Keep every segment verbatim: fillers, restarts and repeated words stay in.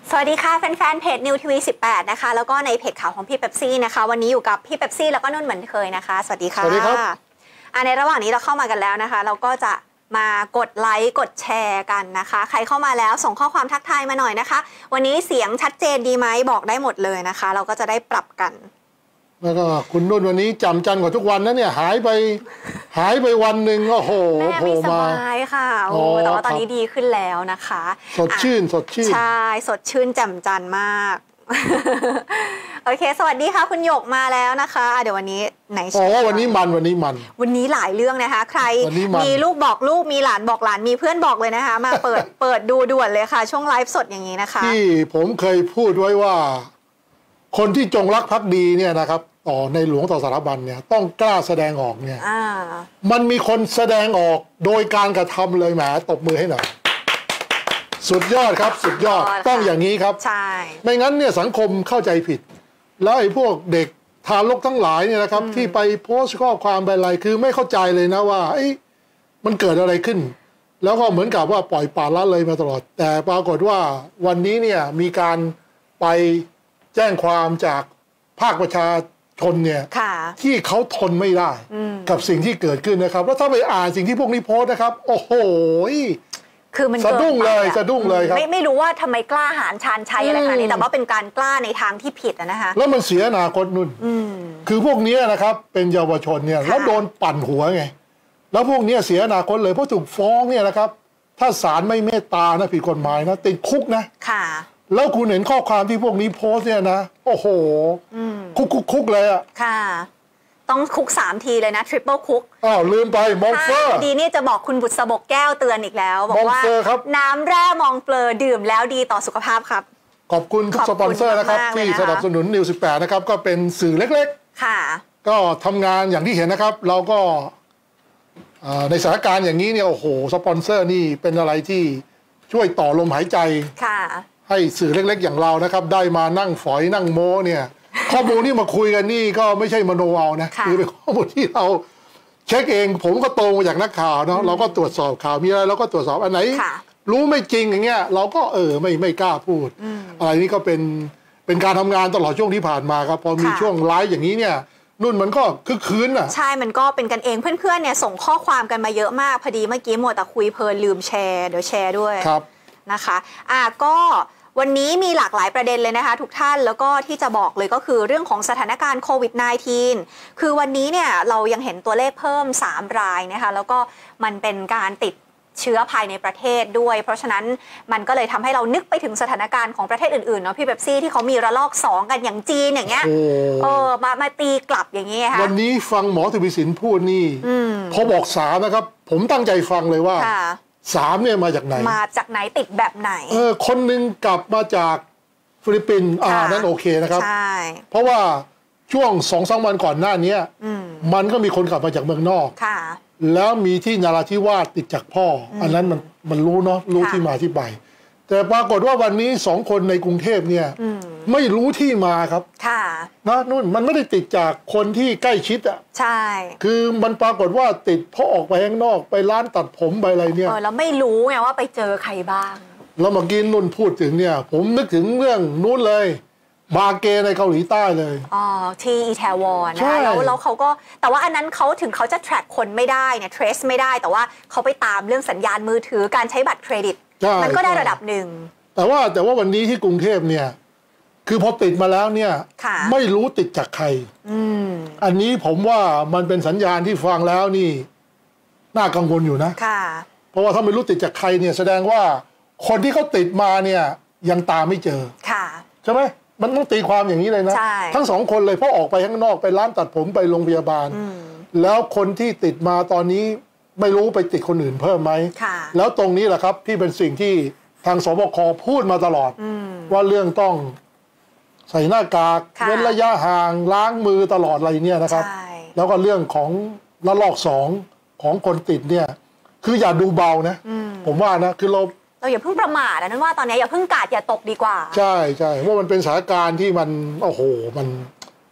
สวัสดีค่ะแฟนๆเพจนิวทีวีสิบแปดนะคะแล้วก็ในเพจข่าวของพี่เป๊ปซี่นะคะวันนี้อยู่กับพี่เป๊ปซี่แล้วก็นุ่นเหมือนเคยนะคะสวัสดีค่ะสวัสดีครับอ่าในระหว่างนี้เราเข้ามากันแล้วนะคะเราก็จะมากดไลค์กดแชร์กันนะคะใครเข้ามาแล้วส่งข้อความทักทายมาหน่อยนะคะวันนี้เสียงชัดเจนดีไหมบอกได้หมดเลยนะคะเราก็จะได้ปรับกันแล้วก็คุณนุ่นวันนี้จำจันกว่าทุกวันนะเนี่ยหายไปหายไปวันหนึ่งโอ้โหโผล่มาไม่สบายค่ะโอ้แต่ว่าตอนนี้ดีขึ้นแล้วนะคะสดชื่นสดชื่นใช่สดชื่นแจ่มจันมากโอเคสวัสดีค่ะคุณหยกมาแล้วนะคะเดี๋ยววันนี้ไหนอ๋อวันนี้มันวันนี้มันวันนี้หลายเรื่องนะคะใครมีลูกบอกลูกมีหลานบอกหลานมีเพื่อนบอกเลยนะคะมาเปิดเปิดดูด่วนเลยค่ะช่วงไลฟ์สดอย่างนี้นะคะที่ผมเคยพูดไว้ว่าคนที่จงรักภักดีเนี่ยนะครับต่อในหลวงต่อสถาบันเนี่ยต้องกล้าแสดงออกเนี่ยมันมีคนแสดงออกโดยการกระทำเลยแหมตบมือให้หน่อยสุดยอดครับสุดยอดต้องอย่างนี้ครับใช่ไม่งั้นเนี่ยสังคมเข้าใจผิดแล้วไอ้พวกเด็กทารกทั้งหลายเนี่ยนะครับที่ไปโพสต์ข้อความไปอะไรคือไม่เข้าใจเลยนะว่าไอ้มันเกิดอะไรขึ้นแล้วก็เหมือนกับว่าปล่อยปละละเลยมาตลอดแต่ปรากฏว่าวันนี้เนี่ยมีการไปแจ้งความจากภาคประชาชนเนี่ยที่เขาทนไม่ได้กับสิ่งที่เกิดขึ้นนะครับแล้วถ้าไปอ่านสิ่งที่พวกนี้โพสต์นะครับโอ้โหคือมันสะดุ้งเลยสะดุ้งเลยครับไม่ไม่รู้ว่าทำไมกล้าหาญชาญชัยอะไรขนาดนี้แต่ว่าเป็นการกล้าในทางที่ผิดนะคะแล้วมันเสียอนาคตนุ่นคือพวกนี้นะครับเป็นเยาวชนเนี่ยแล้วโดนปั่นหัวไงแล้วพวกนี้เสียอนาคตเลยเพราะถูกฟ้องเนี่ยนะครับถ้าศาลไม่เมตตานะผิดกฎหมายนะติดคุกนะค่ะแล้วคุณเห็นข้อความที่พวกนี้โพสเนี่ยนะโอ้โหคุกคุกคุกเลยอ่ะค่ะต้องคุกสามทีเลยนะทริปเปิลคุกอ้าวลืมไปมองเฟอร์ดีนี่จะบอกคุณบุษบกแก้วเตือนอีกแล้วบอกว่าน้ำแร่มองเปลือดื่มแล้วดีต่อสุขภาพครับขอบคุณทุกสปอนเซอร์นะครับที่สนับสนุนนิวสิบแปดนะครับก็เป็นสื่อเล็กๆค่ะก็ทำงานอย่างที่เห็นนะครับเราก็ในสถานการณ์อย่างนี้เนี่ยโอ้โหสปอนเซอร์นี่เป็นอะไรที่ช่วยต่อลมหายใจค่ะให้สื่อเล็กๆอย่างเรานะครับได้มานั่งฝอยนั่งโม้เนี่ยข้อมูลที่มาคุยกันนี่ก็ไม่ใช่มโนเอานะคือเป็นข้อมูลที่เราเช็คเองผมก็โตมาจากนักข่าวเนาะเราก็ตรวจสอบข่าวมีอะไรเราก็ตรวจสอบอันไหนรู้ไม่จริงอย่างเงี้ยเราก็เออไม่ไม่กล้าพูดอะไรนี่ก็เป็นเป็นการทำงานตลอดช่วงที่ผ่านมาครับพอมีช่วงไลฟ์อย่างนี้เนี่ยนุ่นมันก็คึกคืนอ่ะใช่มันก็เป็นกันเองเพื่อนๆเนี่ยส่งข้อความกันมาเยอะมากพอดีเมื่อกี้หมดแต่คุยเพลินลืมแชร์เดี๋ยวแชร์ด้วยครับนะคะอ่ะก็วันนี้มีหลากหลายประเด็นเลยนะคะทุกท่านแล้วก็ที่จะบอกเลยก็คือเรื่องของสถานการณ์โควิด สิบเก้า คือวันนี้เนี่ยเรายังเห็นตัวเลขเพิ่มสามรายนะคะแล้วก็มันเป็นการติดเชื้อภายในประเทศด้วยเพราะฉะนั้นมันก็เลยทำให้เรานึกไปถึงสถานการณ์ของประเทศอื่นๆเนาะพี่เป๊ปซี่ที่เขามีระลอกสองกันอย่างจีนอย่างเงี้ยเออมามาตีกลับอย่างเงี้ยค่ะวันนี้ฟังหมอทวีสินพูดนี่พอบอกสามนะครับผมตั้งใจฟังเลยว่าสามเนี่ยมาจากไหนมาจากไหนติดแบบไหนเออคนหนึ่งกลับมาจากฟิลิปปินส์อ่านั่นโอเคนะครับใช่เพราะว่าช่วงสองสามวันก่อนหน้านี้มันก็มีคนกลับมาจากเมืองนอกค่ะแล้วมีที่นราธิวาสติดจากพ่ออันนั้นมันมันรู้เนาะรู้ที่มาที่ไปแต่ปรากฏว่าวันนี้สองคนในกรุงเทพเนี่ยไม่รู้ที่มาครับค่ะนะนู่นมันไม่ได้ติดจากคนที่ใกล้ชิดอ่ะใช่คือมันปรากฏว่าติดเพราะออกไปข้างนอกไปร้านตัดผมไปอะไรเนี่ยเออแล้วไม่รู้ไงว่าไปเจอใครบ้างแล้วเมื่อกี้นุ่นพูดถึงเนี่ยผมนึกถึงเรื่องนู้นเลยมาเกในเกาหลีใต้เลยอ๋อที่อีแทวอนนะคะแล้วแล้วเขาก็แต่ว่าอันนั้นเขาถึงเขาจะ track คนไม่ได้เนี่ย trace ไม่ได้แต่ว่าเขาไปตามเรื่องสัญญาณมือถือการใช้บัตรเครดิตมันก็ได้ระดับหนึ่งแต่ว่าแต่ว่าวันนี้ที่กรุงเทพเนี่ยคือพอติดมาแล้วเนี่ยไม่รู้ติดจากใครอันนี้ผมว่ามันเป็นสัญญาณที่ฟังแล้วนี่น่ากังวลอยู่นะเพราะว่าถ้าไม่รู้ติดจากใครเนี่ยแสดงว่าคนที่เขาติดมาเนี่ยยังตามไม่เจอใช่ไหมมันต้องตีความอย่างนี้เลยนะทั้งสองคนเลยเพราะออกไปข้างนอกไปร้านตัดผมไปโรงพยาบาลแล้วคนที่ติดมาตอนนี้ไม่รู้ไปติดคนอื่นเพิ่มไหมแล้วตรงนี้แหละครับที่เป็นสิ่งที่ทางสบคพูดมาตลอดว่าเรื่องต้องใส่หน้ากากเว้นระยะห่างล้างมือตลอดอะไรเนี่ยนะครับแล้วก็เรื่องของระลอกสองของคนติดเนี่ยคืออย่าดูเบานะผมว่านะคือเราเราอย่าเพิ่งประมาทนะนั่นว่าตอนนี้อย่าเพิ่งกาดอย่าตกดีกว่าใช่ใช่ว่ามันเป็นสถานการณ์ที่มันโอ้โหมัน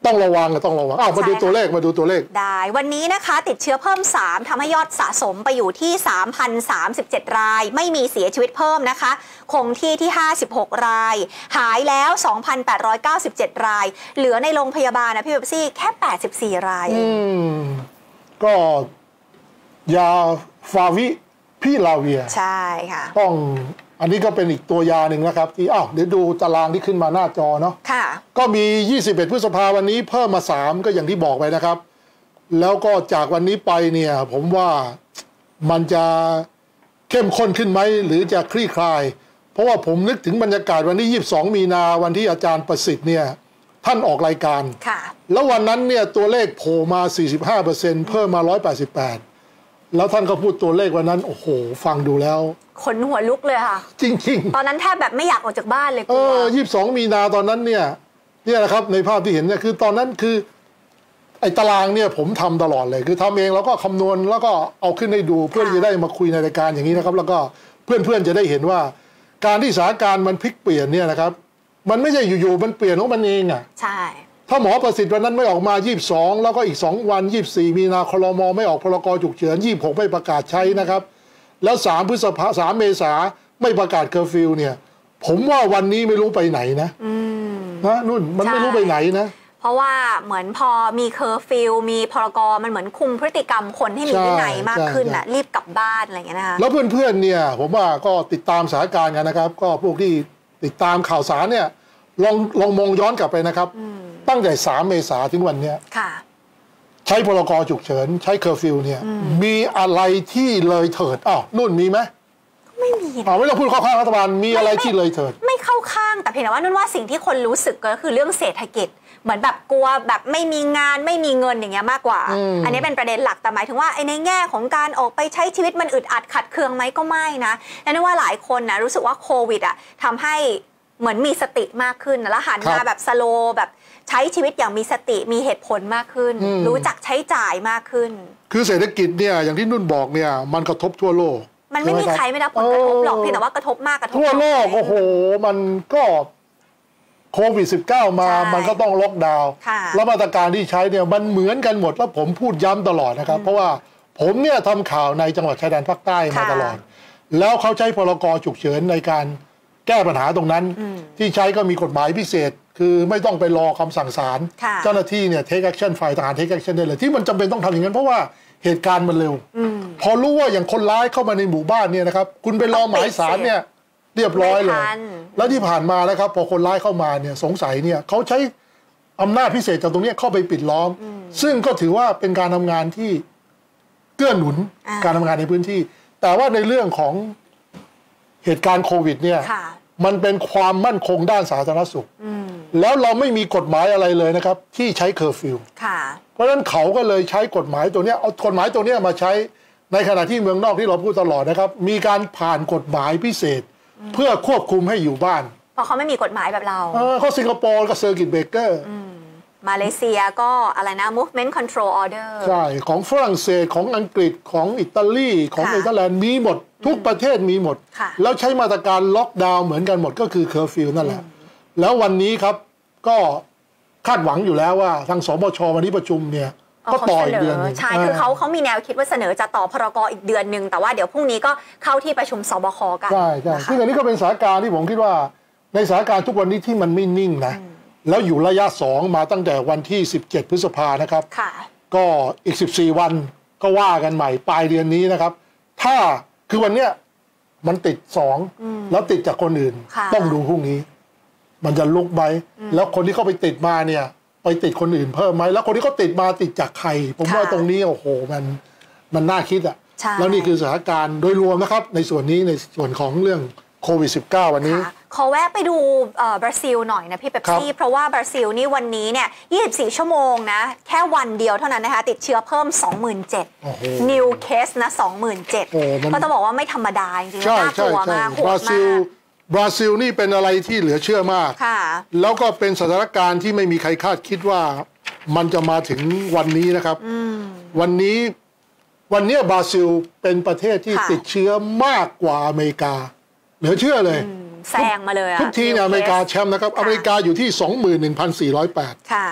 ต้องระวังต้องระวังอ้าวมาดูตัวเลขมาดูตัวเลขได้วันนี้นะคะติดเชื้อเพิ่มสามทำให้ยอดสะสมไปอยู่ที่ สามพันสามสิบเจ็ด รายไม่มีเสียชีวิตเพิ่มนะคะคงที่ที่ห้าสิบหกรายหายแล้ว สองพันแปดร้อยเก้าสิบเจ็ด รายเหลือในโรงพยาบาลนะพี่เบบซี่แค่แปดสิบสี่รายอืมก็ยาฟาวิพิลาเวียใช่ค่ะต้องอันนี้ก็เป็นอีกตัวยาหนึ่งนะครับที่อ้าวเดี๋ยวดูตารางที่ขึ้นมาหน้าจอเนาะค่ะก็มียี่สิบเอ็ดพฤษภาวันนี้เพิ่มมาสามก็อย่างที่บอกไปนะครับแล้วก็จากวันนี้ไปเนี่ยผมว่ามันจะเข้มข้นขึ้นไหมหรือจะคลี่คลายเพราะว่าผมนึกถึงบรรยากาศวันที่ยี่สิบสองมีนาวันที่อาจารย์ประสิทธิ์เนี่ยท่านออกรายการค่ะแล้ววันนั้นเนี่ยตัวเลขโผล่มา สี่สิบห้าเปอร์เซ็นต์ เพิ่มมาหนึ่งร้อยแปดสิบแปดแล้วท่านก็พูดตัวเลขวันนั้นโอ้โหฟังดูแล้วขนหัวลุกเลยค่ะจริงๆตอนนั้นแทบแบบไม่อยากออกจากบ้านเลยเออยี่สิบสองมีนาตอนนั้นเนี่ยเนี่ยนะครับในภาพที่เห็นเนี่ยคือตอนนั้นคือไอ้ตารางเนี่ยผมทำตลอดเลยคือทำเองแล้วก็คำนวณแล้วก็เอาขึ้นให้ดูเพื่อจะได้มาคุยในรายการอย่างนี้นะครับแล้วก็เพื่อนๆจะได้เห็นว่าการที่สถานการณ์มันพลิกเปลี่ยนเนี่ยนะครับมันไม่ใช่อยู่ๆมันเปลี่ยนของมันเองอ่ะใช่ถ้าหมอประสิทธิ์วันนั้นไม่ออกมายี่สิบสองแล้วก็อีกสองวันยี่สิบสี่มีนาครม.ไม่ออกพรกฉุกเฉินยี่สิบหกไม่ประกาศใช้นะครับแล้วสามพฤษภาสามเมษาไม่ประกาศเคอร์ฟิวเนี่ยผมว่าวันนี้ไม่รู้ไปไหนนะนะนุ่นมันไม่รู้ไปไหนนะเพราะว่าเหมือนพอมีเคอร์ฟิวมีพรกมันเหมือนคุมพฤติกรรมคนให้มีวินัยมากขึ้นน่ะรีบกลับบ้านอะไรอย่างเงี้ยนะคะแล้วเพื่อนๆเนี่ยผมว่าก็ติดตามสถานการณ์กันนะครับก็พวกที่ติดตามข่าวสารเนี่ยลองลองมองย้อนกลับไปนะครับตั้งแต่สามเมษาถึงวันเนี้ยใช้พรกฉุกเฉินใช้เคอร์ฟิวเนี่ยมีอะไรที่เลยเถิดอ้าวนุ่นมีไหมไม่มีอ๋อไม่ต้องพูดเข้าข้างรัฐบาลมีอะไรที่เลยเถิดไม่เข้าข้างแต่เพียงแต่ว่านุ่นว่าสิ่งที่คนรู้สึกก็คือเรื่องเศรษฐกิจเหมือนแบบกลัวแบบไม่มีงานไม่มีเงินอย่างเงี้ยมากกว่า อ, อันนี้เป็นประเด็นหลักแต่หมายถึงว่าในแง่ของการออกไปใช้ชีวิตมันอึดอัดขัดเคืองไหมก็ไม่นะและนุ่นว่าหลายคนนะรู้สึกว่าโควิดอ่ะทำให้เหมือนมีสติมากขึ้นแล้วหันมาแบบสโลแบบใช้ชีวิตอย่างมีสติมีเหตุผลมากขึ้นรู้จักใช้จ่ายมากขึ้นคือเศรษฐกิจเนี่ยอย่างที่นุ่นบอกเนี่ยมันกระทบทั่วโลกมันไม่มีใครไม่รับผลกระทบหรอกเพียงแต่ว่ากระทบมากกระทบทั่วโลกโอ้โหมันก็โควิด สิบเก้า มามันก็ต้องล็อกดาวน์แล้วมาตรการที่ใช้เนี่ยมันเหมือนกันหมดแล้วผมพูดย้ำตลอดนะครับเพราะว่าผมเนี่ยทำข่าวในจังหวัดชายแดนภาคใต้มาตลอดแล้วเขาใช้พรกฉุกเฉินในการแก้ปัญหาตรงนั้นที่ใช้ก็มีกฎหมายพิเศษคือไม่ต้องไปรอคำสั่งศาลเจ้าหน้าที่เนี่ย take action ฝ่ายทหาร take action ได้เลยที่มันจำเป็นต้องทำอย่างนั้นเพราะว่าเหตุการณ์มันเร็วพอรู้ว่าอย่างคนร้ายเข้ามาในหมู่บ้านเนี่ยนะครับคุณไปรอหมายศาลเนี่ยเรียบร้อยเลยแล้วที่ผ่านมานะครับพอคนร้ายเข้ามาเนี่ยสงสัยเนี่ยเขาใช้อำนาจพิเศษจากตรงนี้เข้าไปปิดล้อมซึ่งก็ถือว่าเป็นการทำงานที่เกื้อหนุนการทำงานในพื้นที่แต่ว่าในเรื่องของเหตุการณ์โควิดเนี่ยมันเป็นความมั่นคงด้านสาธารณสุขแล้วเราไม่มีกฎหมายอะไรเลยนะครับที่ใช้เคอร์ฟิวเพราะฉะนั้นเขาก็เลยใช้กฎหมายตัวนี้เอากฎหมายตัวนี้มาใช้ในขณะที่เมืองนอกที่เราพูดตลอดนะครับมีการผ่านกฎหมายพิเศษเพื่อควบคุมให้อยู่บ้านเพราะเขาไม่มีกฎหมายแบบเราเออเขาสิงคโปร์ก็เซอร์กิตเบรกเกอร์มาเลเซียก็อะไรนะ movement control order ใช่ของฝรั่งเศสของอังกฤษของอิตาลีของเนเธอร์แลนด์มีหมดทุกประเทศมีหมดแล้วใช้มาตรการล็อกดาวน์เหมือนกันหมดก็คือเคอร์ฟิวนั่นแหละแล้ววันนี้ครับก็คาดหวังอยู่แล้วว่าทางสบชวันนี้ประชุมเนี่ยก็ต่ออีกเดือนนึงใช่คือเขาเขามีแนวคิดว่าเสนอจะต่อพรกอีกเดือนหนึ่งแต่ว่าเดี๋ยวพรุ่งนี้ก็เข้าที่ประชุมสบคกันใช่ใช่ซึ่งอันนี้ก็เป็นสถานการณ์ที่ผมคิดว่าในสถานการณ์ทุกวันนี้ที่มันไม่นิ่งนะแล้วอยู่ระยะสองมาตั้งแต่วันที่สิบเจ็ดพฤษภานะครับก็อีกสิบสี่วันก็ว่ากันใหม่ปลายเดือนนี้นะครับถ้าคือวันเนี้ยมันติดสองแล้วติดจากคนอื่นต้องดูพรุ่งนี้มันจะลุกไหมแล้วคนที่เขาไปติดมาเนี่ยไปติดคนอื่นเพิ่มไหมแล้วคนที่เขาติดมาติดจากใครผมว่าตรงนี้โอ้โหมันมันน่าคิดอ่ะแล้วนี่คือสถานการณ์โดยรวมนะครับในส่วนนี้ในส่วนของเรื่องโควิด สิบเก้า วันนี้ขอแวะไปดูบราซิลหน่อยนะพี่เป๊ปซี่เพราะว่าบราซิลนี่วันนี้เนี่ยยี่สิบสี่ชั่วโมงนะแค่วันเดียวเท่านั้นนะคะติดเชื้อเพิ่ม สองหมื่นเจ็ดพัน new case นะ สองหมื่นเจ็ดพัน ก็ต้องบอกว่าไม่ธรรมดาจริงๆน่ากลัวมากโหดมากบราซิลนี่เป็นอะไรที่เหลือเชื่อมากแล้วก็เป็นสถานการณ์ที่ไม่มีใครคาดคิดว่ามันจะมาถึงวันนี้นะครับวันนี้วันนี้บราซิลเป็นประเทศที่ติดเชื้อมากกว่าอเมริกาเหลือเชื่อเลยแซงมาเลยทุกทีเนี่ยอเมริกาแชมป์นะครับอเมริกาอยู่ที่ สองหมื่นหนึ่งพันสี่ร้อยแปดค่ะ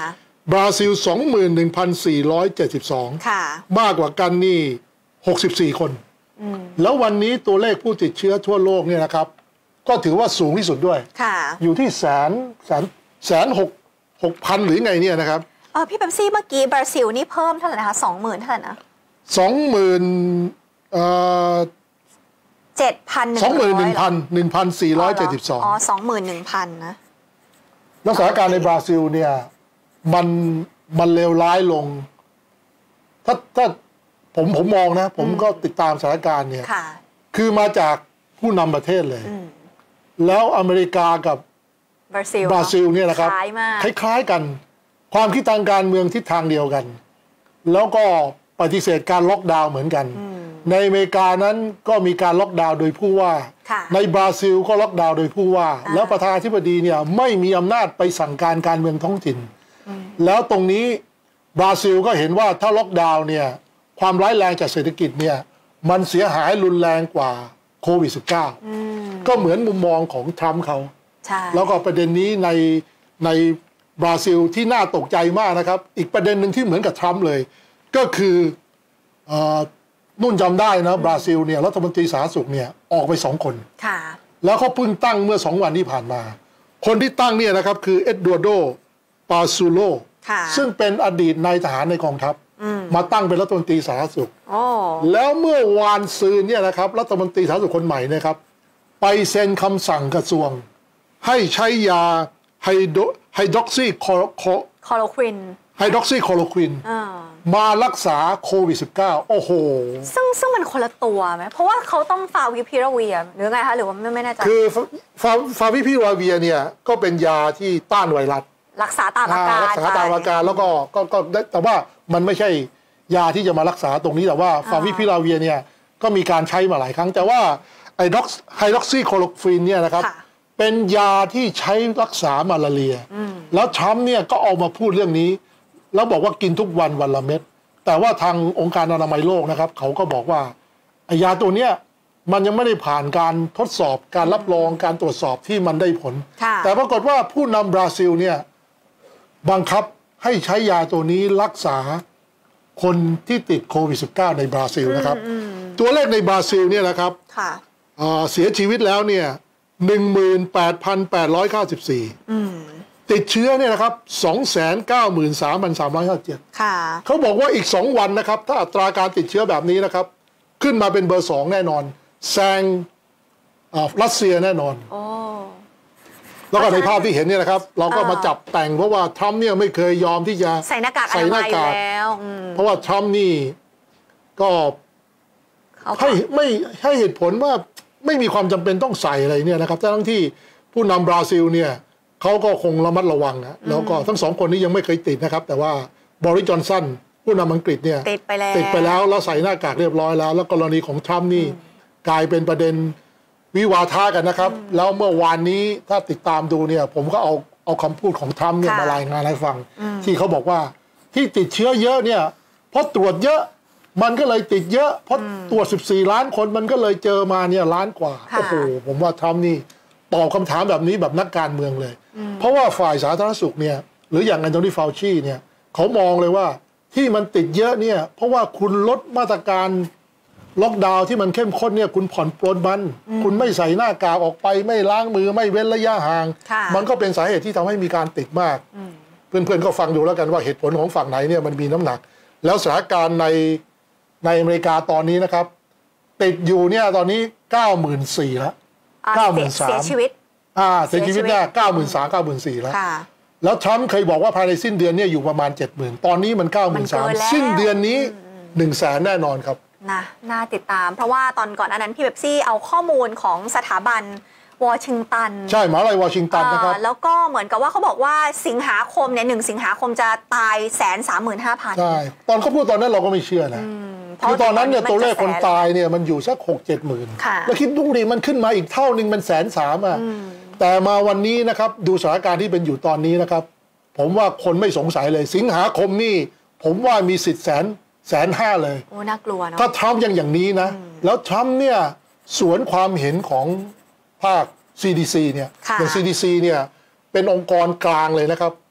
บราซิล สองหมื่นหนึ่งพันสี่ร้อยเจ็ดสิบสองค่ะมากกว่ากันนี่หกสิบสี่คนแล้ววันนี้ตัวเลขผู้ติดเชื้อทั่วโลกเนี่ยนะครับก็ถือว่าสูงที่สุดด้วยค่ะอยู่ที่แสนแสนแสนหกหกพันหรือไงเนี่ยนะครับเออพี่เป๊ปซี่เมื่อกี้บราซิลนี่เพิ่มเท่าไหร่นะคะสองหมื่นเท่าไหร่นะสองหมื่นเอ่อเจ็ดพันสองหมื่นหนึ่งพันหนึ่งพันสี่ร้อยเจ็ดสิบสองอ๋อสองหมื่นหนึ่งพันนะสถานการณ์ในบราซิลเนี่ยมันมันเลวร้ายลงถ้าถ้าผมผมมองนะผมก็ติดตามสถานการณ์เนี่ยคือมาจากผู้นำประเทศเลยแล้วอเมริกากับบราซิลบราซิลเนี่ยนะครับคล้ายๆกันความคิดทางการเมืองทิศทางเดียวกันแล้วก็ปฏิเสธการล็อกดาวน์เหมือนกันในอเมริกานั้นก็มีการล็อกดาวน์โดยผู้ว่าในบราซิลก็ล็อกดาวน์โดยผู้ว่าแล้วประธานาธิบดีเนี่ยไม่มีอำนาจไปสั่งการการเมืองท้องถิ่นแล้วตรงนี้บราซิลก็เห็นว่าถ้าล็อกดาวน์เนี่ยความร้ายแรงจากเศรษฐกิจเนี่ยมันเสียหายรุนแรงกว่าโควิด สิบเก้า ก็เหมือนมุมมองของทรัมป์เขาแล้วก็ประเด็นนี้ในในบราซิลที่น่าตกใจมากนะครับอีกประเด็นหนึ่งที่เหมือนกับทรัมป์เลยก็คือนุ่นจำได้นะบราซิลเนี่ยรัฐมนตรีสาธารณสุขเนี่ยออกไปสองคนแล้วเขาเพิ่งตั้งเมื่อสองวันที่ผ่านมาคนที่ตั้งเนี่ยนะครับคือเอ็ดดูอาร์โด ปาซูโลซึ่งเป็นอดีตนายทหารในกองทัพมาตั้งเป็นรัฐมนตรีสาธารณสุขแล้วเมื่อวานซืนเนี่ยนะครับรัฐมนตรีสาธารณสุขคนใหม่นะครับไปเซ็นคำสั่งกระทรวงให้ใช้ยาไฮโดไฮดรอกซีคลอโรควินไฮดรอกซีคลอโรควินมารักษาโควิด สิบเก้า โอ้โหซึ่งซึ่งมันคนละตัวไหมเพราะว่าเขาต้องฟาวิพิราเวียหรือไงคะหรือว่าไม่ไม่แน่ใจคือฟาฟาวิพิราเวียเนี่ยก็เป็นยาที่ต้านไวรัสรักษาตามอาการรักษาตามอาการแล้วก็ก็ก็แต่ว่ามันไม่ใช่ยาที่จะมารักษาตรงนี้แต่ว่าฟาวิพิราเวียเนี่ยก็มีการใช้มาหลายครั้งแต่ว่าไอด็อกไฮดรอกซีคลอโรควินเนี่ยนะครับเป็นยาที่ใช้รักษามาลาเรียแล้วทรัมป์เนี่ยก็ออกมาพูดเรื่องนี้แล้วบอกว่ากินทุกวันวันละเม็ดแต่ว่าทางองค์การอนามัยโลกนะครับเขาก็บอกว่ายาตัวเนี้ยมันยังไม่ได้ผ่านการทดสอบการรับรองการตรวจสอบที่มันได้ผลแต่ปรากฏว่าผู้นำบราซิลเนี่ยบังคับให้ใช้ยาตัวนี้รักษาคนที่ติดโควิด สิบเก้า ในบราซิลนะครับตัวเลขในบราซิลเนี่ยนะครับเสียชีวิตแล้วเนี่ยหนึ่งหมื่นแปดพันแปดร้อยเก้าสิบสี่ติดเชื้อเนี่ยนะครับ สองแสนเก้าหมื่นสามพันสามร้อยห้าสิบเจ็ด เขาบอกว่าอีกสองวันนะครับถ้าอัตราการติดเชื้อแบบนี้นะครับขึ้นมาเป็นเบอร์สองแน่นอนแซงรัสเซียแน่นอนแล้วก็ในภาพที่เห็นเนี่ยนะครับเราก็มาจับแต่งเพราะว่าทรัมป์เนี่ยไม่เคยยอมที่จะใส่หน้ากากอนามัยแล้วเพราะว่าทรัมป์นี่ก็ให้ไม่ให้เหตุผลว่าไม่มีความจำเป็นต้องใส่อะไรเนี่ยนะครับทั้งที่ผู้นำบราซิลเนี่ยเขาก็คงระมัดระวังนะแล้วก็ทั้งสองคนนี้ยังไม่เคยติดนะครับแต่ว่าบริส จอนสันผู้นำอังกฤษเนี่ยติดไปแล้วติดไปแล้วแล้วใส่หน้ากากเรียบร้อยแล้วแล้วกรณีของทรัมป์นี่กลายเป็นประเด็นวิวาทะกันนะครับแล้วเมื่อวานนี้ถ้าติดตามดูเนี่ยผมก็เอาเอาคำพูดของทรัมป์เนี่ยมารายงานให้ฟังที่เขาบอกว่าที่ติดเชื้อเยอะเนี่ยเพราะตรวจเยอะมันก็เลยติดเยอะเพราะตรวจสิบสี่ล้านคนมันก็เลยเจอมาเนี่ยล้านกว่าโอ้โหผมว่าทรัมป์นี่ตอบคำถามแบบนี้แบบนักการเมืองเลยเพราะว่าฝ่ายสาธารณสุขเนี่ยหรืออย่างแอนโทนี ฟาวชีเนี่ยเขามองเลยว่าที่มันติดเยอะเนี่ยเพราะว่าคุณลดมาตรการล็อกดาวน์ที่มันเข้มข้นเนี่ยคุณผ่อนปลนมันคุณไม่ใส่หน้ากากออกไปไม่ล้างมือไม่เว้นระยะห่างมันก็เป็นสาเหตุที่ทำให้มีการติดมากเพื่อนๆก็ฟังดูแล้วกันว่าเหตุผลของฝั่งไหนเนี่ยมันมีน้ำหนักแล้วสถานการณ์ในในอเมริกาตอนนี้นะครับติดอยู่เนี่ยตอนนี้เก้าหมื่นสี่แล้วเก้าหมื่นสามเสียชีวิตอ่าเสียชีวิตเนี่ยเก้าหมื่นสามเก้าหมื่นสี่แล้วแล้วทรัมป์เคยบอกว่าภายในสิ้นเดือนเนี่ยอยู่ประมาณเจ็ดหมื่นตอนนี้มันเก้าหมื่นสามสิ้นเดือนนี้หนึ่งแสนแน่นอนครับนะน่าติดตามเพราะว่าตอนก่อนอันนั้นพี่เบบซี่เอาข้อมูลของสถาบันวอชิงตันใช่มหาวิทยาลัยวอชิงตันนะครับแล้วก็เหมือนกับว่าเขาบอกว่าสิงหาคมเนี่ยหนึ่งสิงหาคมจะตายแสนสามหมื่นห้าพันใช่ตอนเขาพูดตอนนั้นเราก็ไม่เชื่อนะคือตอนนั้นเนี่ยตัวเลขคนตายเนี่ยมันอยู่สักหกเจ็ดหมื่นแล้วคิดดูดิมันขึ้นมาอีกเท่านึงมันแสนสามอ่ะแต่มาวันนี้นะครับดูสถานการณ์ที่เป็นอยู่ตอนนี้นะครับผมว่าคนไม่สงสัยเลยสิงหาคมนี่ผมว่ามีสิทธิ์แสนแสนห้าเลยโอ้น่ากลัวเนาะถ้าทรัมป์ยังอย่างนี้นะแล้วทรัมป์เนี่ยสวนความเห็นของภาค ซี ดี ซี เนี่ยอย่าง ซี ดี ซี เนี่ยเป็นองค์กรกลางเลยนะครับ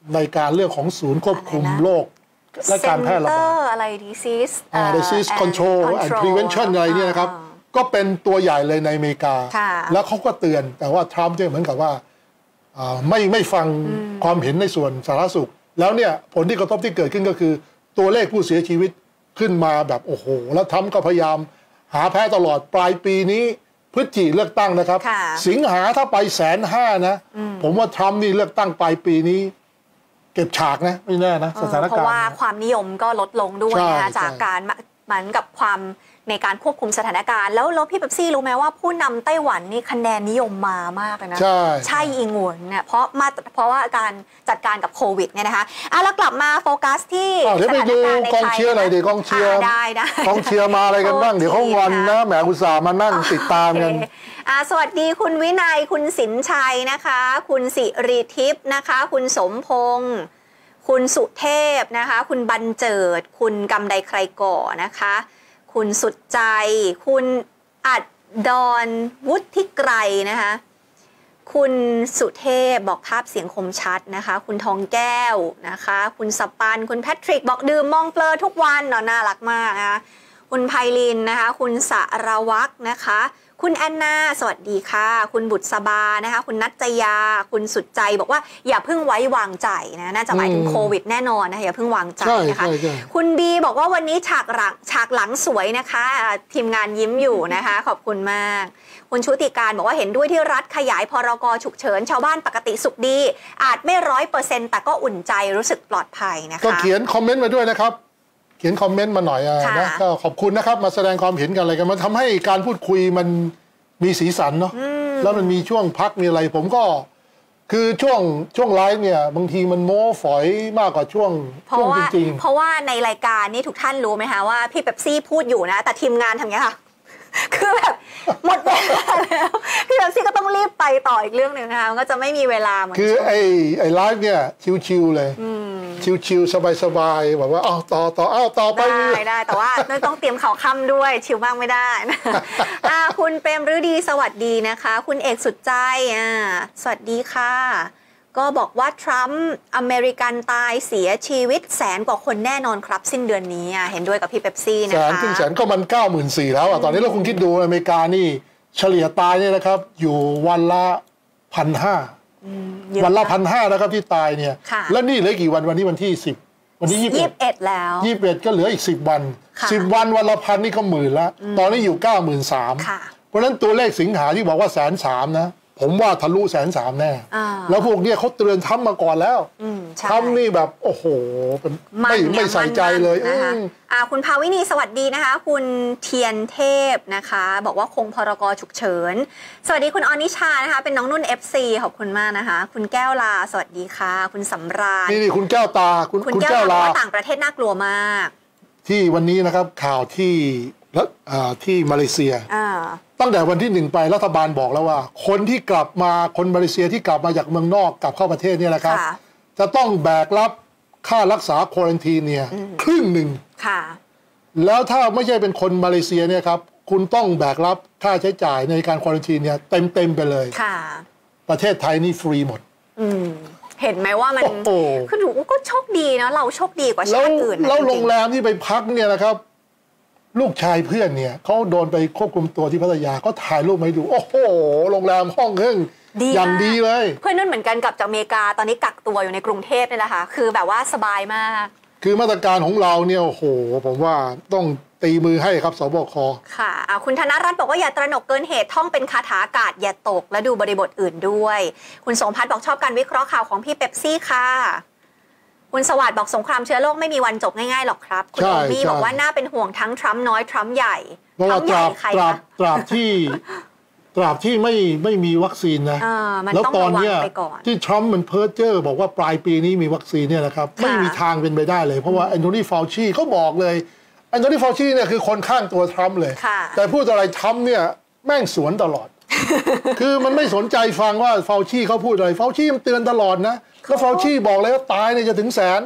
ในการเรื่องของศูนย์ควบคุมโรคและการแพร่ระบาดอะไร disease disease control and prevention อะไรเนี่ยนะครับก็เป็นตัวใหญ่เลยในอเมริกาแล้วเขาก็เตือนแต่ว่าทรัมป์เนี่ยเหมือนกับว่าไม่ไม่ฟังความเห็นในส่วนสาธารณสุขแล้วเนี่ยผลที่กระทบที่เกิดขึ้นก็คือตัวเลขผู้เสียชีวิตขึ้นมาแบบโอ้โหแล้วทรัมป์ก็พยายามหาแพ้ตลอดปลายปีนี้พฤศจิกายนเลือกตั้งนะครับสิงหาถ้าไปแสนห้านะผมว่าทรัมป์นี่เลือกตั้งปลายปีนี้เก็บฉากนะไม่แน่นะสถานการณ์เพราะว่าความนิยมก็ลดลงด้วยนะจากการเหมือนกับความในการควบคุมสถานการณ์แล้วแล้วพี่เป๊ปซี่รู้ไหมว่าผู้นำไต้หวันนี่คะแนนนิยมมามากเลยนะใช่ใช่อิงหวนเนี่ยเพราะมาเพราะว่าการจัดการกับโควิดเนี่ยนะคะอ่ะแล้วกลับมาโฟกัสที่สถานการณ์ในไทยกองเชียร์หน่อยดิกองเชียร์ได้ได้กองเชียร์มาอะไรกันบ้างเดี๋ยวเขางอนนะแหมอุตส่าห์มานั่งติดตามกันอ่าสวัสดีคุณวินัยคุณสินชัยนะคะคุณสิริทิพย์นะคะคุณสมพงษ์คุณสุเทพนะคะคุณบรรเจิดคุณกำไดใครก่อนะคะคุณสุดใจคุณอัดดอนวุฒิไกรนะคะคุณสุเทพบอกภาพเสียงคมชัดนะคะคุณทองแก้วนะคะคุณสปันคุณแพทริกบอกดื่มมองเปลอทุกวันเนาะน่ารักมากนะคะคุณไพลินนะคะคุณสารวักนะคะคุณแอนนาสวัสดีค่ะคุณบุตรสบานะคะคุณนัจยาคุณสุดใจบอกว่าอย่าเพิ่งไว้วางใจนะน่าจะหมายถึงโควิดแน่นอนนะคะอย่าเพิ่งวางใจนะคะคุณบีบอกว่าวันนี้ฉากหลังฉากหลังสวยนะคะทีมงานยิ้มอยู่นะคะขอบคุณมากคุณชุติการบอกว่าเห็นด้วยที่รัฐขยายพรกฉุกเฉินชาวบ้านปกติสุขดีอาจไม่ร้อยเปอร์เซ็นต์แต่ก็อุ่นใจรู้สึกปลอดภัยนะคะก็เขียนคอมเมนต์มาด้วยนะครับเขียนคอมเมนต์มาหน่อยนะก็ขอบคุณนะครับมาแสดงความเห็นกันอะไรกันมันทำให้การพูดคุยมันมีสีสันเนาะแล้วมันมีช่วงพักมีอะไรผมก็คือช่วงช่วงไลฟ์เนี่ยบางทีมันโม้ฝอยมากกว่าช่วงช่วงจริงๆเพราะว่าในรายการนี้ทุกท่านรู้ไหมคะว่าพี่เป๊ปซี่พูดอยู่นะแต่ทีมงานทำไงค่ะคือแบบหมดเวลาแล้วพี่เป๊ปซี่ก็ต้องรีบไปต่ออีกเรื่องหนึ่งนะคะมันก็จะไม่มีเวลาเหมือนคือไอ้ไอ้ไลฟ์เนี่ยชิวๆเลยชิวๆสบายๆแบบว่าอ้าวต่อต่ออ้าวต่อไปได้ได้แต่ว่าต้องเตรียมข่าวค่ำด้วยชิวมากไม่ได้นะอ่าคุณเปรมฤดีสวัสดีนะคะคุณเอกสุดใจอ่าสวัสดีค่ะก็บอกว่าทรัมป์อเมริกันตายเสียชีวิตแสนกว่าคนแน่นอนครับสิ้นเดือนนี้เห็นด้วยกับพี่เป๊ปซี่นะคะแสนครึ่งแสนก็มันเก้าหมื่นสี่แล้วอ่ะตอนนี้เราคุณคิดดูอเมริกานี่เฉลี่ยตายเนี่ยนะครับอยู่วันละพันห้าวันละพันห้านะครับที่ตายเนี่ยแล้วนี่เหลือกี่วันวันนี้วันที่สิบวันที่ยี่สิบเอ็ดแล้วยี่สิบเอ็ดก็เหลืออีกสิบวันสิบวันวันละพันนี่ก็หมื่นละตอนนี้อยู่เก้าหมื่นสามเพราะฉะนั้นตัวเลขสิงหาที่บอกว่าแสนสามนะผมว่าทะลุแสนสามแน่แล้วพวกเนี้ยเขาเตือนทำมาก่อนแล้วทำนี่แบบโอ้โหเป็นไม่ไม่ใส่ใจเลยนะคะคุณภาวินีสวัสดีนะคะคุณเทียนเทพนะคะบอกว่าคงพรกฉุกเฉินสวัสดีคุณอนิชานะคะเป็นน้องนุ่น เอฟ ซี ขอบคุณมากนะคะคุณแก้วลาสวัสดีค่ะคุณสำราญนี่คุณแก้วตาคุณคุณแก้วลาต่างประเทศน่ากลัวมากที่วันนี้นะครับข่าวที่ที่มาเลเซียตั้งแต่วันที่หนึ่งไปรัฐบาลบอกแล้วว่าคนที่กลับมาคนมาเลเซียที่กลับมาจากเมืองนอกกลับเข้าประเทศเนี่ยนะครับจะต้องแบกรับค่ารักษาควอรันทีนเนี่ยครึ่งหนึ่งแล้วถ้าไม่ใช่เป็นคนมาเลเซียเนี่ยครับคุณต้องแบกรับค่าใช้จ่ายในการควอรันทีนเนี่ยเต็มเต็มไปเลยประเทศไทยนี่ฟรีหมดเห็นไหมว่ามันคือหนูก็โชคดีนะเราโชคดีกว่าชาติอื่นแล้วโรงแรมที่ไปพักเนี่ยนะครับลูกชายเพื่อนเนี่ยเขาโดนไปควบคุมตัวที่พัทยาเขาถ่ายรูปมาให้ดูโอ้โหโรงแรมห้องเครื่องอย่างดีเลยเพื่อนนั่นเหมือนกันกับจากอเมริกาตอนนี้กักตัวอยู่ในกรุงเทพนี่แหละค่ะคือแบบว่าสบายมากคือมาตรการของเราเนี่ยโอ้โหผมว่าต้องตีมือให้ครับสบคค่ะคุณธนรัตน์บอกว่าอย่าตระหนกเกินเหตุท่องเป็นคาถาอากาศอย่าตกและดูบริบทอื่นด้วยคุณสมพัฒน์บอกชอบการวิเคราะห์ข่าวของพี่เป๊ปซี่ค่ะคุณสวัสดิ์บอกสงครามเชื้อโรคไม่มีวันจบง่ายๆหรอกครับคุณโอมี่บอกว่าน่าเป็นห่วงทั้งทรัมป์น้อยทรัมป์ใหญ่ทรัมป์ใหญ่ใครตราบตราบที่ตราบที่ไม่ไม่มีวัคซีนนะแล้วตอนนี้ที่ทรัมป์มันเพ้อเจ้อบอกว่าปลายปีนี้มีวัคซีนเนี่ยนะครับไม่มีทางเป็นไปได้เลยเพราะว่าแอนโทนีฟาวชีเขาบอกเลยแอนโทนีฟาวชีเนี่ยคือคนข้างตัวทรัมป์เลยแต่พูดอะไรทรัมป์เนี่ยแม่งสวนตลอดคือมันไม่สนใจฟังว่าฟาวชีเขาพูดอะไรฟาวชีมันเตือนตลอดนะแล้วฟาวชีบอกเลยว่าตายเนี่ยจะถึงแสน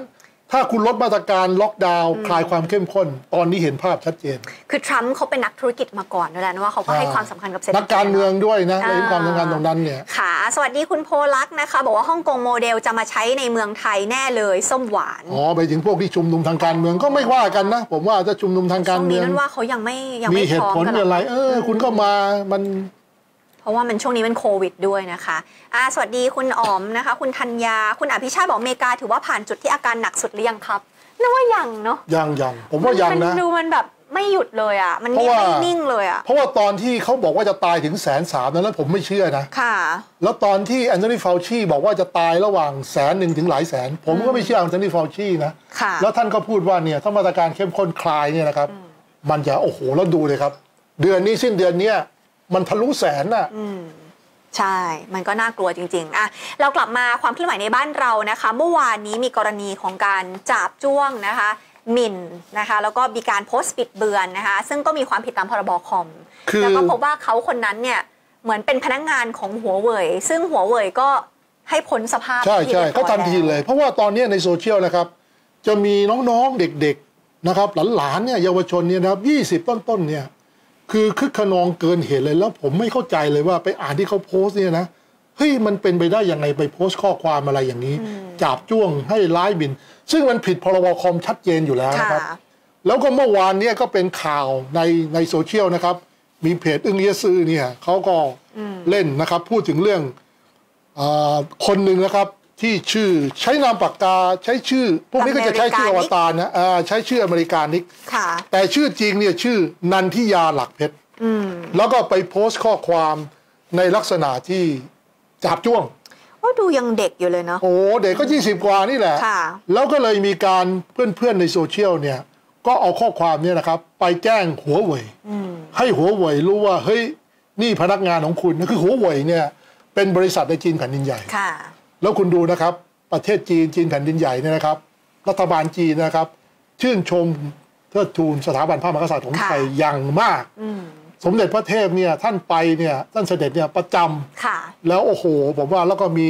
ถ้าคุณลดมาตรการล็อกดาวน์คลายความเข้มข้นตอนนี้เห็นภาพชัดเจนคือทรัมป์เขาเป็นนักธุรกิจมาก่อนด้วยแล้วว่าเขาก็ให้ความสำคัญกับเศรษฐกิจนักการเมืองด้วยนะเห็นความสำคัญตรงนั้นเนี่ยค่ะสวัสดีคุณโพลักษ์นะคะบอกว่าฮ่องกงโมเดลจะมาใช้ในเมืองไทยแน่เลยส้มหวานอ๋อไปถึงพวกที่ชุมนุมทางการเมืองก็ไม่ว่ากันนะผมว่าจะชุมนุมทางการเมืองนั่นว่าเขายังไม่ยังไม่มีเหตุผลอะไรเออคุณก็มามันเพราะว่ามันช่วงนี้มันโควิดด้วยนะคะอ่าสวัสดีคุณอ๋อมนะคะคุณธัญญาคุณอภิชาติบอกอเมริกาถือว่าผ่านจุดที่อาการหนักสุดหรือยังครับนึกว่ายังเนาะยังยังผมว่ายังนะมันดูมันแบบไม่หยุดเลยอ่ะมันไม่นิ่งเลยอ่ะเพราะว่าตอนที่เขาบอกว่าจะตายถึงแสนสามนั้นผมไม่เชื่อนะค่ะแล้วตอนที่แอนโทนีฟาวชีบอกว่าจะตายระหว่างแสนหนึ่งถึงหลายแสนผมก็ไม่เชื่อแอนโทนีฟาวชีนะแล้วท่านก็พูดว่าเนี่ยถ้ามาตรการเข้มข้นคลายเนี่ยนะครับมันจะโอ้โหแล้วดูเลยครับเดือนนี้สิ้นเดือนนี้มันทะลุแสนน่ะใช่มันก็น่ากลัวจริงๆอ่ะเรากลับมาความเคลื่อนไหวในบ้านเรานะคะเมื่อวานนี้มีกรณีของการจาบจ้วงนะคะหมิ่นนะคะแล้วก็มีการโพสต์ปิดเบือนนะคะซึ่งก็มีความผิดตามพรบคอมแล้วก็พบว่าเขาคนนั้นเนี่ยเหมือนเป็นพนักงานของหัวเว่ยซึ่งหัวเว่ยก็ให้พ้นสภาพใช่ใช่เขาทันทีเลยเพราะว่าตอนนี้ในโซเชียลนะครับจะมีน้องๆเด็กๆนะครับหลานๆเนี่ยเยาวชนเนี่ยนะครับยี่สิบต้นๆเนี่ยคือคึกขนองเกินเหตุเลยแล้วผมไม่เข้าใจเลยว่าไปอ่านที่เขาโพสต์เนี่ยนะเฮ้ยมันเป็นไปได้ยังไงไปโพสต์ข้อความอะไรอย่างนี้จาบจ้วงให้ร้ายบินซึ่งมันผิดพรบคอมชัดเจนอยู่แล้วนะครับแล้วก็เมื่อวานเนี่ยก็เป็นข่าวในในโซเชียลนะครับมีเพจอึ้งเยซือเนี่ยเขาก็เล่นนะครับพูดถึงเรื่องอคนหนึ่งนะครับที่ชื่อใช้นามปากกาใช้ชื่อพวกนี้ก็จะใช้ชื่ออวตารนะใช้ชื่ออเมริกานิกแต่ชื่อจริงเนี่ยชื่อนันทิยาหลักเพชรแล้วก็ไปโพสต์ข้อความในลักษณะที่จาบจ้วงก็ดูยังเด็กอยู่เลยเนาะโอ้เด็กก็ยี่สิบกว่านี่แหละแล้วก็เลยมีการเพื่อนๆในโซเชียลเนี่ยก็เอาข้อความเนี่ยนะครับไปแจ้งหัวเว่ยให้หัวเว่ยรู้ว่าเฮ้ยนี่พนักงานของคุณนะคือหัวเว่ยเนี่ยเป็นบริษัทในจีนแผ่นดินใหญ่แล้วคุณดูนะครับประเทศจีนจีนแผ่นดินใหญ่เนี่ยนะครับรัฐบาลจีนนะครับชื่นชมเทิดทูนสถาบันพระมหากษัตริย์ของไทยอย่างมากสมเด็จพระเทพเนี่ยท่านไปเนี่ยท่านเสด็จเนี่ยประจำแล้วโอ้โหผมว่าแล้วก็มี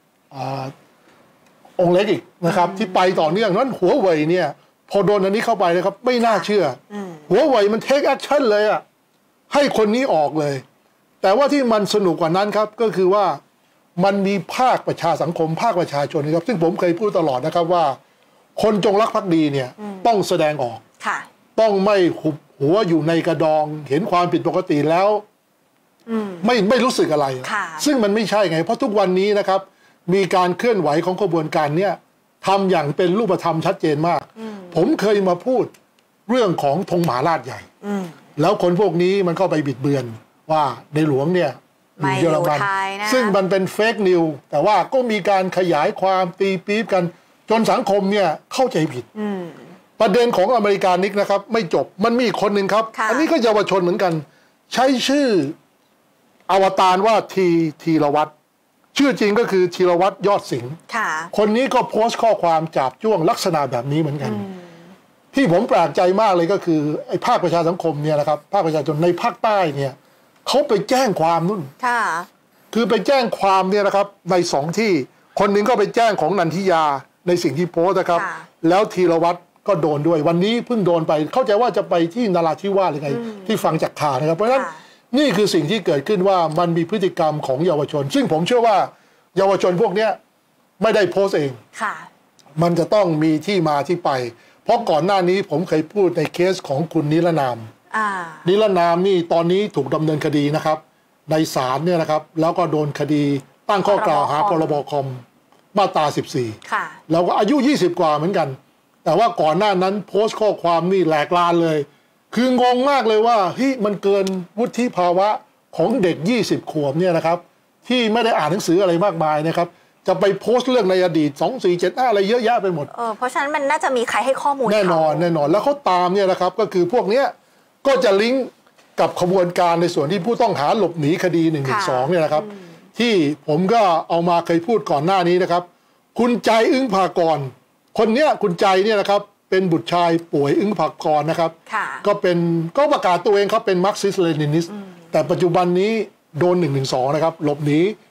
องค์เล็กอีกนะครับที่ไปต่อเนื่องนั้นหัวเว่ยเนี่ยพอโดนอันนี้เข้าไปนะครับไม่น่าเชื่อหัวเว่ยมันเทคแอคชั่นเลยอ่ะให้คนนี้ออกเลยแต่ว่าที่มันสนุกกว่านั้นครับก็คือว่ามันมีภาคประชาสังคมภาคประชาชนนะครับซึ่งผมเคยพูดตลอดนะครับว่าคนจงรักภักดีเนี่ยต้องแสดงออกต้องไม่หุบหัวอยู่ในกระดองเห็นความผิดปกติแล้วไม่ไม่รู้สึกอะไรซึ่งมันไม่ใช่ไงเพราะทุกวันนี้นะครับมีการเคลื่อนไหวของกระบวนการเนี่ยทำอย่างเป็นรูปธรรมชัดเจนมากผมเคยมาพูดเรื่องของธงมหาราชใหญ่แล้วคนพวกนี้มันเข้าไปบิดเบือนว่าในหลวงเนี่ยอยู่เยอรมันซึ่งมันเป็นเฟกนิวแต่ว่าก็มีการขยายความตีปี๊บกันจนสังคมเนี่ยเข้าใจผิดประเด็นของอเมริกานิกนะครับไม่จบมันมีคนหนึ่งครับอันนี้ก็เยาวชนเหมือนกันใช้ชื่ออวตารว่าทีธีรวัตรชื่อจริงก็คือธีรวัตรยอดสิงห์คนนี้ก็โพสต์ข้อความจาบจ้วงลักษณะแบบนี้เหมือนกันที่ผมแปลกใจมากเลยก็คือไอ้ภาคประชาสังคมเนี่ยนะครับภาคประชาชนในภาคใต้เนี่ยเขาไปแจ้งความนู่นคือไปแจ้งความเนี่ยนะครับในสองที่คนหนึ่งก็ไปแจ้งของนันทิยาในสิ่งที่โพสต์นะครับแล้วธีรวัตรก็โดนด้วยวันนี้เพิ่งโดนไปเข้าใจว่าจะไปที่นราธิวาสหรือไงที่ฟังจากข่าวนะครับเพราะฉะนั้นนี่คือสิ่งที่เกิดขึ้นว่ามันมีพฤติกรรมของเยาวชนซึ่งผมเชื่อว่าเยาวชนพวกนี้ไม่ได้โพสต์เองมันจะต้องมีที่มาที่ไปเพราะก่อนหน้านี้ผมเคยพูดในเคสของคุณนิรนามนิรนามนี่ตอนนี้ถูกดำเนินคดีนะครับในศาลเนี่ยนะครับแล้วก็โดนคดีตั้งข้อกล่าวหาพรบคอมมาตราสิบสี่แล้วก็อายุยี่สิบกว่าเหมือนกันแต่ว่าก่อนหน้านั้นโพสต์ข้อความนี่แหลกลานเลยคืองงมากเลยว่าเฮ้ยมันเกินวุฒิภาวะของเด็กยี่สิบขวบเนี่ยนะครับที่ไม่ได้อ่านหนังสืออะไรมากมายนะครับจะไปโพสต์เรื่องในอดีตสอง สี่ เจ็ด ห้าอะไรเยอะแยะไปหมดเออเพราะฉะนั้นมันน่าจะมีใครให้ข้อมูลแน่นอนแน่นอนแล้วเขาตามเนี่ยนะครับก็คือพวกเนี้ยก็จะลิงก์กับขบวนการในส่วนที่ผู้ต้องหาหลบหนีคดีหนึ่งหนึ่งสองเนี่ยนะครับที่ผมก็เอามาเคยพูดก่อนหน้านี้นะครับคุณใจอึ้งภากรคนเนี้ยคุณใจเนี่ยนะครับเป็นบุตรชายป่วยอึ้งภากรนะครับก็เป็นก็ประกาศตัวเองเขาเป็นมาร์กซิสเลนินิสต์แต่ปัจจุบันนี้โดนหนึ่งหนึ่งสองนะครับหลบหนี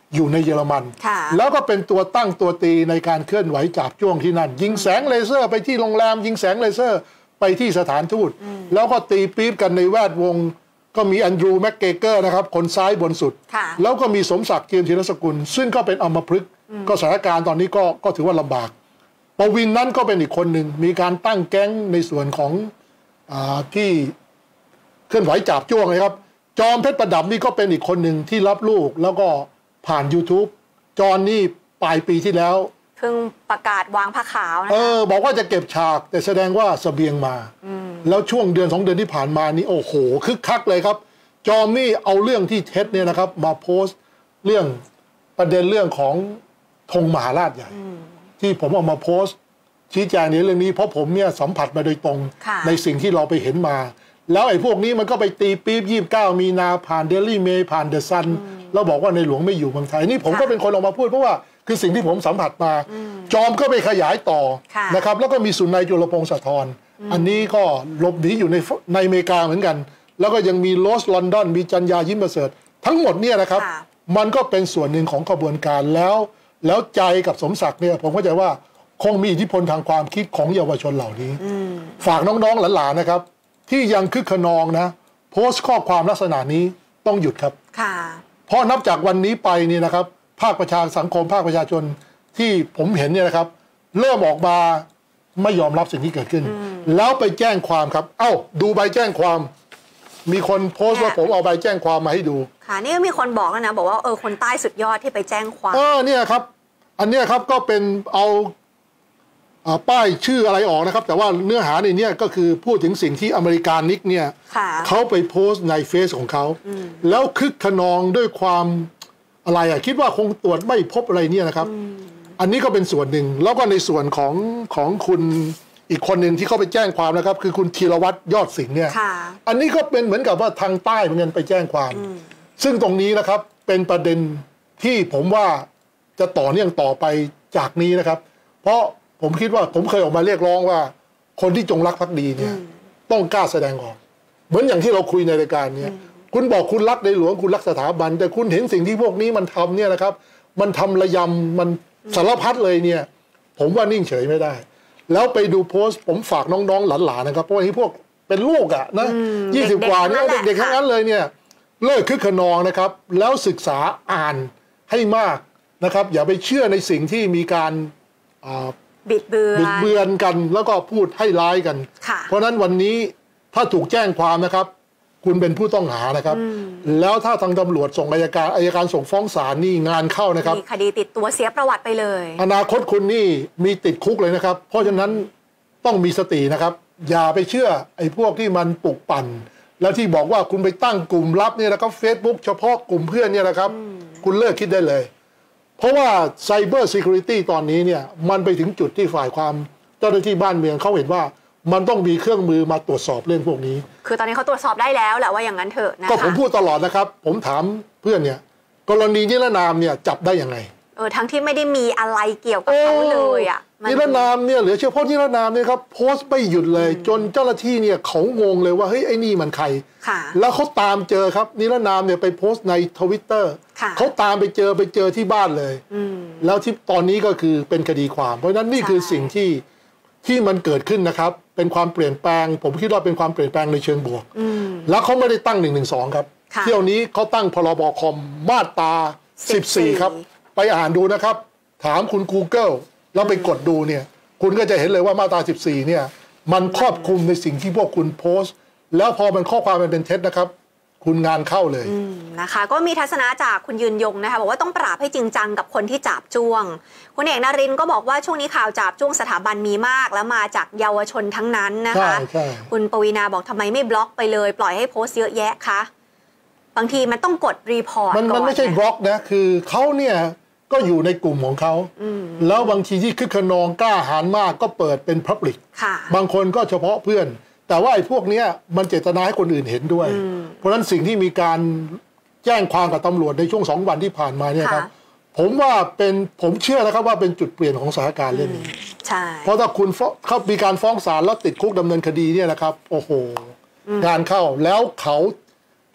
อยู่ในเยอรมันแล้วก็เป็นตัวตั้งตัวตีในการเคลื่อนไหวจาบจ้วงที่นั่นยิงแสงเลเซอร์ไปที่โรงแรมยิงแสงเลเซอร์ไปที่สถานทูตแล้วก็ตีปี๊บกันในแวดวงก็มีแอนดรูว์แม็กเกเกอร์นะครับคนซ้ายบนสุดแล้วก็มีสมศักดิ์เจียมธีรสกุลซึ่งก็เป็นอัมพฤกษ์ก็สถานการณ์ตอนนี้ก็ก็ถือว่าลำบากปวินนั้นก็เป็นอีกคนหนึ่งมีการตั้งแก๊งในส่วนของอ่าที่เคลื่อนไหวจาบจ้วงนะครับจอมเพชรประดับนี่ก็เป็นอีกคนหนึ่งที่รับลูกแล้วก็ผ่าน YouTube จอนนี่ปลายปีที่แล้วเพิ่งประกาศวางผ้าขาวนะเออบอกว่าจะเก็บฉากแต่แสดงว่าเสบียงมาแล้วช่วงเดือนสองเดือนที่ผ่านมานี่โอ้โหคึกคักเลยครับจอมนี่เอาเรื่องที่เท็จเนี่ยนะครับมาโพสต์เรื่องประเด็นเรื่องของธงมหาราชใหญ่ที่ผมเอามาโพสต์ชี้แจงในเรื่องนี้เพราะผมเนี่ยสัมผัสมาโดยตรงในสิ่งที่เราไปเห็นมาแล้วไอ้พวกนี้มันก็ไปตีปี๊บยี่สิบเก้ามีนาผ่านเดลี่เมย์ผ่านเดอะซันแล้วบอกว่าในหลวงไม่อยู่เมืองไทยนี่ผมก็เป็นคนออกมาพูดเพราะว่าคือสิ่งที่ผมสัมผัสมาจอมก็ไปขยายต่อนะครับแล้วก็มีสุนัยจุลพงษ์สะทรอันนี้ก็หลบหนีอยู่ในในอเมริกาเหมือนกันแล้วก็ยังมีโรสลอนดอนมีจันยายิ้มประเสริฐทั้งหมดเนี่ยนะครับมันก็เป็นส่วนหนึ่งของกระบวนการแล้วแล้วใจกับสมศักดิ์เนี่ยผมเข้าใจว่าคงมีอิทธิพลทางความคิดของเยาวชนเหล่านี้ฝากน้องๆหลานๆนะครับที่ยังคึกขนองนะโพสต์ข้อความลักษณะนี้ต้องหยุดครับเพราะนับจากวันนี้ไปนี่นะครับภาคประชาสังคมภาคประชาชนที่ผมเห็นเนี่ยนะครับเริ่มออกมาไม่ยอมรับสิ่งที่เกิดขึ้นแล้วไปแจ้งความครับเอ้าดูใบแจ้งความมีคนโพสต์ว่าผมเอาใบแจ้งความมาให้ดูค่ะนี่ก็มีคนบอกแล้วนะบอกว่าเออคนใต้สุดยอดที่ไปแจ้งความเออเนี่ยครับอันเนี้ยครับก็เป็นเอาป้ายชื่ออะไรออกนะครับแต่ว่าเนื้อหาในนี้ก็คือพูดถึงสิ่งที่อเมริกานิกเนี่ยเขาไปโพสต์ในเฟซของเขาแล้วคึกขนองด้วยความอะไรอ่ะคิดว่าคงตรวจไม่พบอะไรเนี่ยนะครับอันนี้ก็เป็นส่วนหนึ่งแล้วก็ในส่วนของของคุณอีกคนหนึ่งที่เขาไปแจ้งความนะครับคือคุณธีรวัตรยอดสิงห์เนี่ยอันนี้ก็เป็นเหมือนกับว่าทางใต้เหมือนกันไปแจ้งความซึ่งตรงนี้นะครับเป็นประเด็นที่ผมว่าจะต่อเนื่องต่อไปจากนี้นะครับเพราะผมคิดว่าผมเคยออกมาเรียกร้องว่าคนที่จงรักภักดีเนี่ยต้องกล้าแสดงออกเหมือนอย่างที่เราคุยในรายการเนี่ยคุณบอกคุณรักในหลวงคุณรักสถาบันแต่คุณเห็นสิ่งที่พวกนี้มันทำเนี่ยนะครับมันทำระยำมันสารพัดเลยเนี่ยผมว่านิ่งเฉยไม่ได้แล้วไปดูโพสต์ผมฝากน้องๆหลานๆนะครับเพราะว่าที่พวกเป็นลูกอ่ะนะยี่สิบกว่าเนี่ยเด็กๆทั้งนั้นเลยเนี่ยเลิกคึกขนองนะครับแล้วศึกษาอ่านให้มากนะครับอย่าไปเชื่อในสิ่งที่มีการบิดเบือนบิดเบือนกันแล้วก็พูดให้ร้ายกันเพราะนั้นวันนี้ถ้าถูกแจ้งความนะครับคุณเป็นผู้ต้องหานะครับแล้วถ้าทางตำรวจส่งอัยการอัยการส่งฟ้องศาลนี่งานเข้านะครับมีคดีติดตัวเสียประวัติไปเลยอนาคตคุณนี่มีติดคุกเลยนะครับเพราะฉะนั้นต้องมีสตินะครับอย่าไปเชื่อไอ้พวกที่มันปลุกปั่นแล้วที่บอกว่าคุณไปตั้งกลุ่มลับเนี่ยนะครับ Facebook เฉพาะกลุ่มเพื่อนเนี่ยนะครับคุณเลิกคิดได้เลยเพราะว่าไซเบอร์ซิเคียวริตี้ตอนนี้เนี่ยมันไปถึงจุดที่ฝ่ายความเจ้าหน้าที่บ้านเมืองเขาเห็นว่ามันต้องมีเครื่องมือมาตรวจสอบเรื่องพวกนี้คือตอนนี้เขาตรวจสอบได้แล้วแหละว่าอย่างนั้นเถอะนะคะก็ผมพูดตลอดนะครับผมถามเพื่อนเนี่ยกรณีนิรนามเนี่ยจับได้ยังไงเออทั้งที่ไม่ได้มีอะไรเกี่ยวกับเขาเลยอ่ะนิรนามเนี่ยเหลือเฉพาะนิรนามเนี่ยครับโพสต์ไม่หยุดเลยจนเจ้าหน้าที่เนี่ยเขางงเลยว่าเฮ้ยไอ้นี่มันใครแล้วเขาตามเจอครับนิรนามเนี่ยไปโพสต์ในทวิตเตอร์เขาตามไปเจอไปเจอที่บ้านเลยแล้วที่ตอนนี้ก็คือเป็นคดีความเพราะฉะนั้นนี่คือสิ่งที่ที่มันเกิดขึ้นนะครับเป็นความเปลี่ยนแปลงผมคิดว่าเป็นความเปลี่ยนแปลงในเชิงบวกแล้วเขาไม่ได้ตั้งหนึ่งหนึ่งสองครับเที่ยวนี้เขาตั้งพรบคอมมาตราสิบสี่ครับไปอ่านดูนะครับถามคุณ Google แล้วไปกดดูเนี่ยคุณก็จะเห็นเลยว่ามาตราสิบสี่เนี่ยมันครอบคลุมในสิ่งที่พวกคุณโพสต์แล้วพอมันข้อความมันเป็นเท็จนะครับคุณงานเข้าเลยนะคะก็มีทัศนะจากคุณยืนยงนะคะบอกว่าต้องปราบให้จริงจังกับคนที่จาบจ้วงคุณเอกนรินทร์ก็บอกว่าช่วงนี้ข่าวจาบจ้วงสถาบันมีมากแล้วมาจากเยาวชนทั้งนั้นนะคะคุณปวีณาบอกทำไมไม่บล็อกไปเลยปล่อยให้โพสต์เยอะแยะคะบางทีมันต้องกดรีพอร์ตก่อนมันไม่ใช่บล็อกนะคือเขาเนี่ยก็อยู่ในกลุ่มของเขาแล้วบางทีที่คึกขนองกล้าหาญมากก็เปิดเป็นพับลิกบางคนก็เฉพาะเพื่อนแต่ว่าไอ้พวกนี้มันเจตนาให้คนอื่นเห็นด้วยเพราะฉะนั้นสิ่งที่มีการแจ้งความกับตำรวจในช่วงสองวันที่ผ่านมาเนี่ยครับผมว่าเป็นผมเชื่อนะครับว่าเป็นจุดเปลี่ยนของสถานการณ์เรื่องนี้ใช่เพราะถ้าคุณเขามีการฟ้องศาลแล้วติดคุกดำเนินคดีเนี่ยนะครับโอ้โหงานเข้าแล้วเขา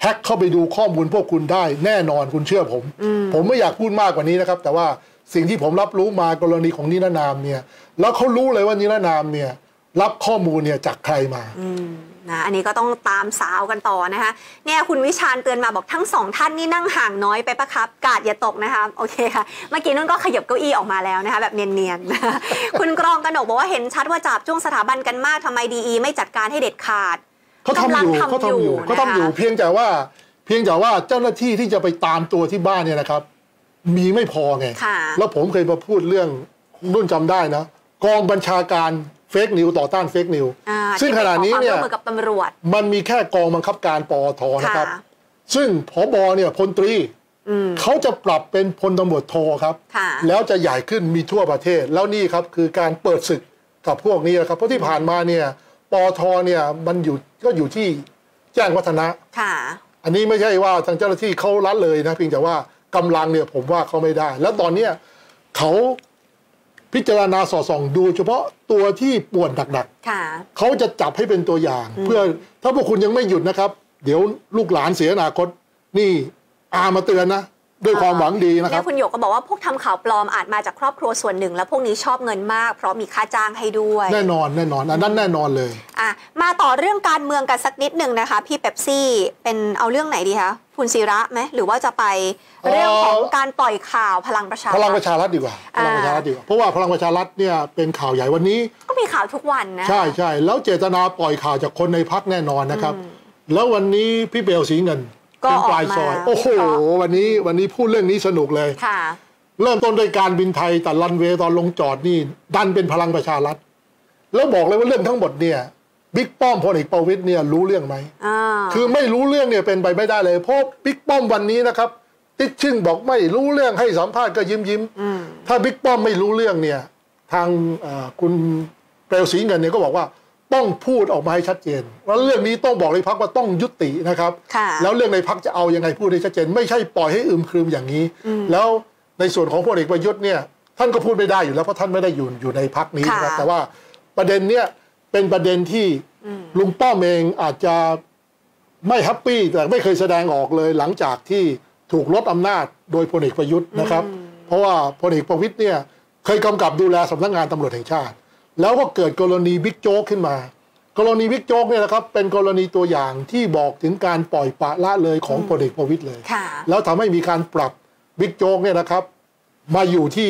แฮ็กเข้าไปดูข้อมูลพวกคุณได้แน่นอนคุณเชื่อผมผมไม่อยากพูดมากกว่านี้นะครับแต่ว่าสิ่งที่ผมรับรู้มากรณีของนิรนามเนี่ยแล้วเขารู้เลยว่านิรนามเนี่ยรับข้อมูลเนี่ยจากใครมานะอันนี้ก็ต้องตามสาวกันต่อนะคะเนี่ยคุณวิชาญเตือนมาบอกทั้งสองท่านนี่นั่งห่างน้อยไปปะครับกาดอย่าตกนะคะโอเคค่ะเมื่อกี้นุ่นก็ขยับเก้าอี้ออกมาแล้วนะคะแบบเนียนๆ คุณกรองกนกบอกว่าเห็นชัดว่าจับจ้วงสถาบันกันมากทำไมดีอีไม่จัดการให้เด็ดขาดเขาทำอยู่เขาทำอยู่เขาทำอยู่เพียงแต่ว่าเพียงแต่ว่าเจ้าหน้าที่ที่จะไปตามตัวที่บ้านเนี่ยนะครับมีไม่พอไงแล้วผมเคยมาพูดเรื่องรุ่นจำได้นะกองบัญชาการเฟกนิวต่อต้านเฟกนิวซึ่งขณะนี้เนี่ยมันมีแค่กองบังคับการปอทนะครับซึ่งผบเนี่ยพลตรีเขาจะปรับเป็นพลตำรวจโทครับแล้วจะใหญ่ขึ้นมีทั่วประเทศแล้วนี่ครับคือการเปิดศึกกับพวกนี้นะครับเพราะที่ผ่านมาเนี่ยปอทเนี่ยมันอยู่ก็อยู่ที่แจ้งวัฒนะอันนี้ไม่ใช่ว่าทางเจ้าหน้าที่เขาละเลยนะเพียงแต่ว่ากำลังเนี่ยผมว่าเขาไม่ได้แล้วตอนนี้เขาพิจารณาสอดส่องดูเฉพาะตัวที่ป่วนหนักๆเขาจะจับให้เป็นตัวอย่างเพื่อถ้าพวกคุณยังไม่หยุดนะครับเดี๋ยวลูกหลานเสียอนาคตนี่อามาเตือนนะด้วยความหวังดีนะครับเนี่ยคุณหยกก็บอกว่าพวกทำข่าวปลอมอาจมาจากครอบครัวส่วนหนึ่งแล้วพวกนี้ชอบเงินมากเพราะมีค่าจ้างให้ด้วยแน่นอนแน่นอนอันนั้นแน่นอนเลยอ่ะมาต่อเรื่องการเมืองกันสักนิดหนึ่งนะคะพี่เป๊ปซี่เป็นเอาเรื่องไหนดีคะคุณศิระไหมหรือว่าจะไปเรื่องของการปล่อยข่าวพลังประชารัฐพลังประชารัฐดีกว่าพลังประชารัฐดีกว่าเพราะว่าพลังประชารัฐเนี่ยเป็นข่าวใหญ่วันนี้ก็มีข่าวทุกวันนะใช่ใช่แล้วเจตนาปล่อยข่าวจากคนในพรรคแน่นอนนะครับแล้ววันนี้พี่เบลศรีเงินเป็นปลายซอยโอ้โหวันนี้วันนี้พูดเรื่องนี้สนุกเลยเริ่มต้นโดยการบินไทยแต่รันเวย์ตอนลงจอดนี่ดันเป็นพลังประชารัฐแล้วบอกเลยว่าเรื่องทั้งหมดเนี่ยบิ๊กป้อมพลเอกประวิตรเนี่ยรู้เรื่องไหมคือไม่รู้เรื่องเนี่ยเป็นไปไม่ได้เลยเพราะบิ๊กป้อมวันนี้นะครับติ๊กชึ่งบอกไม่รู้เรื่องให้สัมภาษณ์ก็ยิ้มยิ้มถ้าบิ๊กป้อมไม่รู้เรื่องเนี่ยทางคุณเปลวศรีเงินเนี่ยก็บอกว่าต้องพูดออกมาให้ชัดเจนว่าเรื่องนี้ต้องบอกในพรรคว่าต้องยุตินะครับแล้วเรื่องในพรรคจะเอายังไงพูดให้ชัดเจนไม่ใช่ปล่อยให้อึมครึมอย่างนี้แล้วในส่วนของพลเอกประยุทธ์เนี่ยท่านก็พูดไม่ได้อยู่แล้วเพราะท่านไม่ได้อยู่อยู่ในพรรคนี้นะครับแต่ว่าประเด็นเนี้ยเป็นประเด็นที่ลุงป้อมเองอาจจะไม่แฮปปี้แต่ไม่เคยแสดงออกเลยหลังจากที่ถูกลดอำนาจโดยพลเอกประยุทธ์นะครับเพราะว่าพลเอกประวิตรเนี่ยเคยกำกับดูแลสำนักงานตำรวจแห่งชาติแล้วก็เกิดกรณีบิ๊กโจ๊กขึ้นมากรณีบิ๊กโจ๊กเนี่ยนะครับเป็นกรณีตัวอย่างที่บอกถึงการปล่อยปละละเลยของพลเอกประวิตรเลยแล้วทำให้มีการปรับบิ๊กโจ๊กเนี่ยนะครับมาอยู่ที่